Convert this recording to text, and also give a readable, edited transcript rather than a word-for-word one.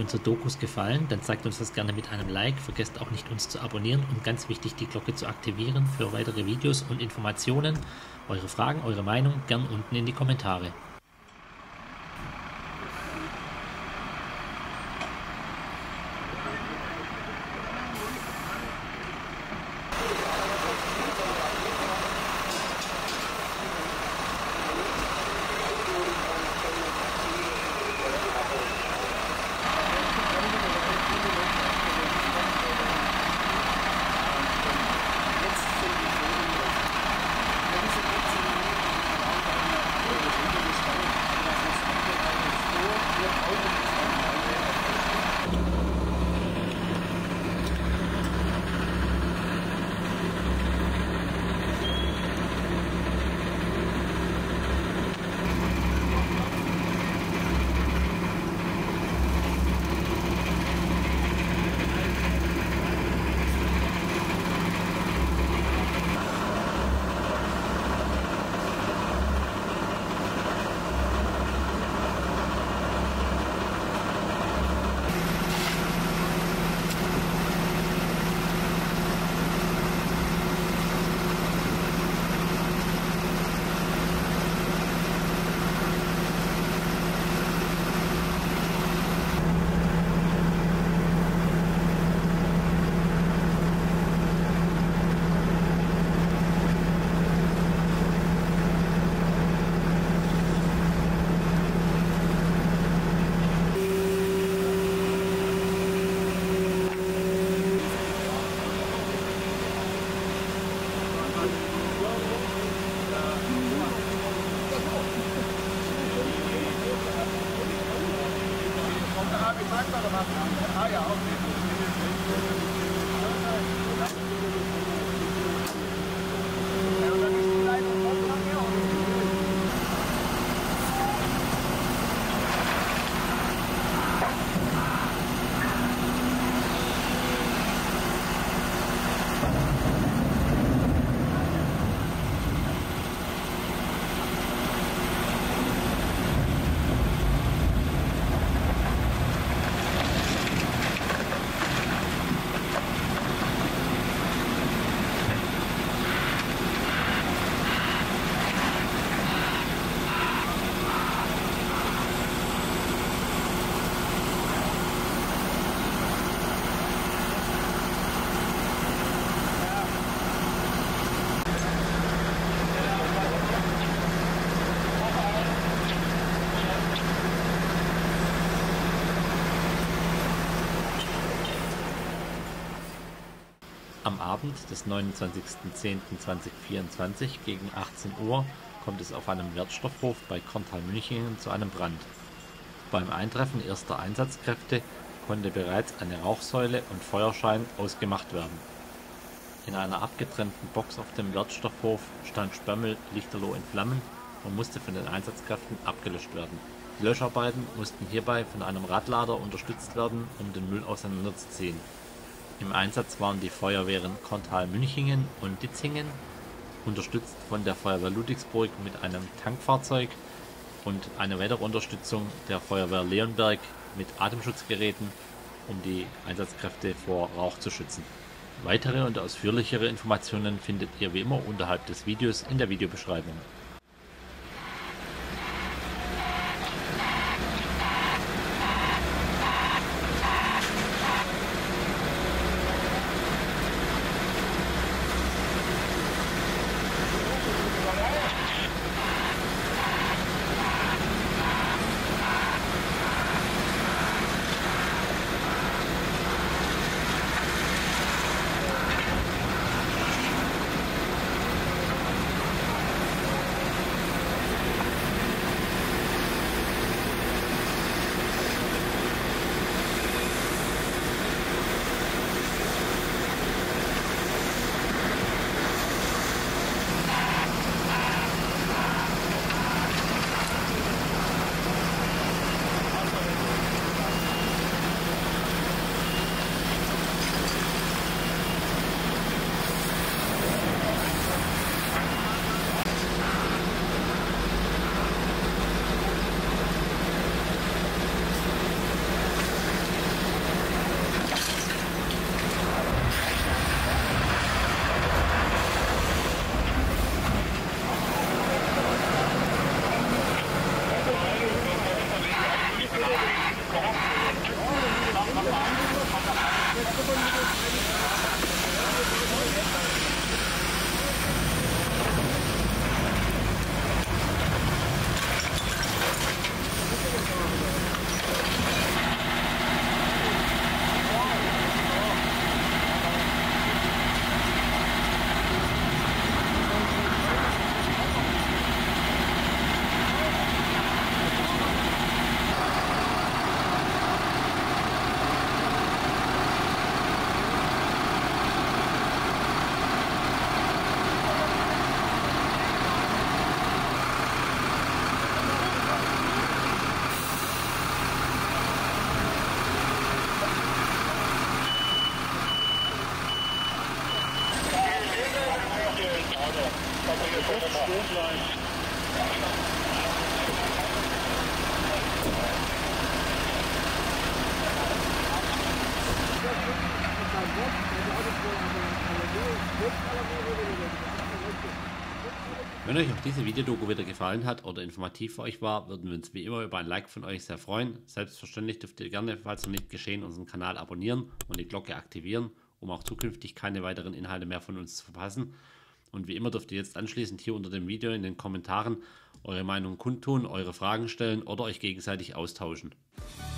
unsere Dokus gefallen, dann zeigt uns das gerne mit einem Like. Vergesst auch nicht, uns zu abonnieren und ganz wichtig, die Glocke zu aktivieren für weitere Videos und Informationen. Eure Fragen, eure Meinung gern unten in die Kommentare. Am Abend des 29.10.2024 gegen 18 Uhr kommt es auf einem Wertstoffhof bei Korntal-Münchingen zu einem Brand. Beim Eintreffen erster Einsatzkräfte konnte bereits eine Rauchsäule und Feuerschein ausgemacht werden. In einer abgetrennten Box auf dem Wertstoffhof stand Sperrmüll lichterloh in Flammen und musste von den Einsatzkräften abgelöscht werden. Die Löscharbeiten mussten hierbei von einem Radlader unterstützt werden, um den Müll auseinanderzuziehen. Im Einsatz waren die Feuerwehren Korntal-Münchingen und Ditzingen, unterstützt von der Feuerwehr Ludwigsburg mit einem Tankfahrzeug und eine weitere Unterstützung der Feuerwehr Leonberg mit Atemschutzgeräten, um die Einsatzkräfte vor Rauch zu schützen. Weitere und ausführlichere Informationen findet ihr wie immer unterhalb des Videos in der Videobeschreibung. Stehen bleiben. Wenn euch auch diese Videodoku wieder gefallen hat oder informativ für euch war, würden wir uns wie immer über ein Like von euch sehr freuen. Selbstverständlich dürft ihr gerne, falls noch nicht geschehen, unseren Kanal abonnieren und die Glocke aktivieren, um auch zukünftig keine weiteren Inhalte mehr von uns zu verpassen. Und wie immer dürft ihr jetzt anschließend hier unter dem Video in den Kommentaren eure Meinung kundtun, eure Fragen stellen oder euch gegenseitig austauschen.